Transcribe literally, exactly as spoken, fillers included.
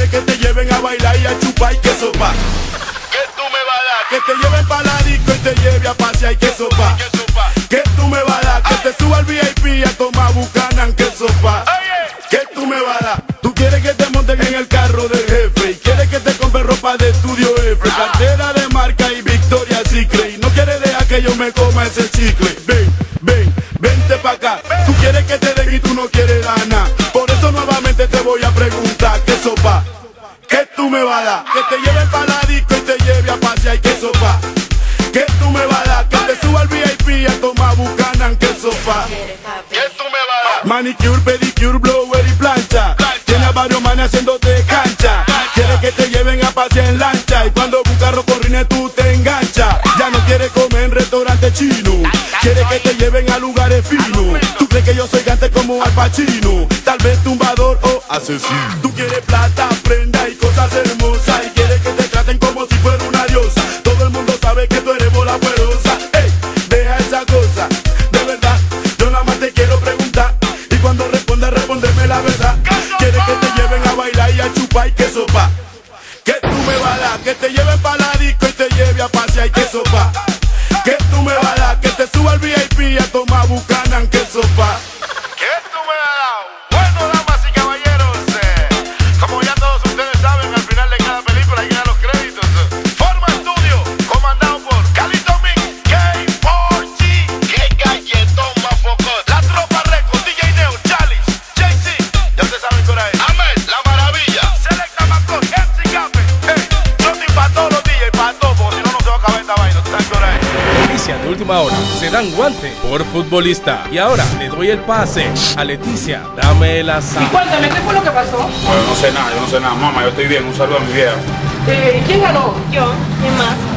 quieres que te lleven a bailar y a chupar y que sopa. ¿Qué tú me vas a dar? Que te lleven pa' la disco y te lleve a pasear y que sopa. ¿Qué tú me vas a dar? Que te suba al V I P a tomar Buchanan, que sopa. ¿Qué tú me vas a dar? Tú quieres que te monten en el carro del jefe y quieres que te compre ropa de estudio F, cartera de marca y Victoria Secret, y no quieres dejar que yo me coma ese chicle. Ven, ven, vente pa' acá. Tú quieres que te den y tú no quieres dar nada. Por eso nuevamente te voy a preguntar, ¿qué sopa? ¿Qué tú me vas a dar? Que te lleven pa' la disco y te lleve a pasear y que sopa. ¿Qué tú me vas a dar? Que te suba al V I P a tomar Buchanan, que sopa. ¿Qué tú me vas a dar? Manicure, pedicure, blower y plancha. Tienes a varios manes haciéndote cancha. Quieres que te lleven a pasear en lancha y cuando un carro con rines tú te enganchas. Ya no quieres comer en restaurante chino. Quieres que te lleven a lugares finos. Tú crees que yo soy gante como Al Pacino, tal vez tumbador o asesino. Tú quieres plata, prenda y cosas hermosas y quieres que te traten como si fuera una diosa. Todo el mundo sabe que tú eres bola fuerosa. Ey, deja esa cosa, de verdad, yo nada más te quiero preguntar y cuando respondas, respóndeme la verdad. Quieres que te lleven a bailar y a chupar y que sopa. ¿Qué tú me vas a dar? Que te lleven pa' la disco y te lleve a pasear y que sopa. ¿Qué tú me vas a dar? Que te suba al V I P a tomar Buchanan, que sopa. ¿Qué tú me has dado? Bueno, damas y caballeros, eh, como ya todos ustedes saben, al final de cada película llegan los créditos. Forma Estudio, comandado por Calito Mix, K cuatro G, que galletón más foco. La Tropa Records, D J Neo, Chalice, Jay-Z, ya ustedes saben por ahí. Amel, La Maravilla, Selecta Macor, M C Cafe, hey, yo estoy pa' todos los D J, pa' todos, porque si no, no se va a acabar esta vaina, ustedes saben por ahí. Noticia de última hora, se dan guante por futbolista. Y ahora le doy el pase a Leticia, dame la Y sal. cuéntame, ¿qué fue lo que pasó? Bueno, no sé nada, yo no sé nada. Mamá, yo estoy bien. Un saludo a mi vieja. Eh, ¿Quién ganó? Yo, ¿quién más?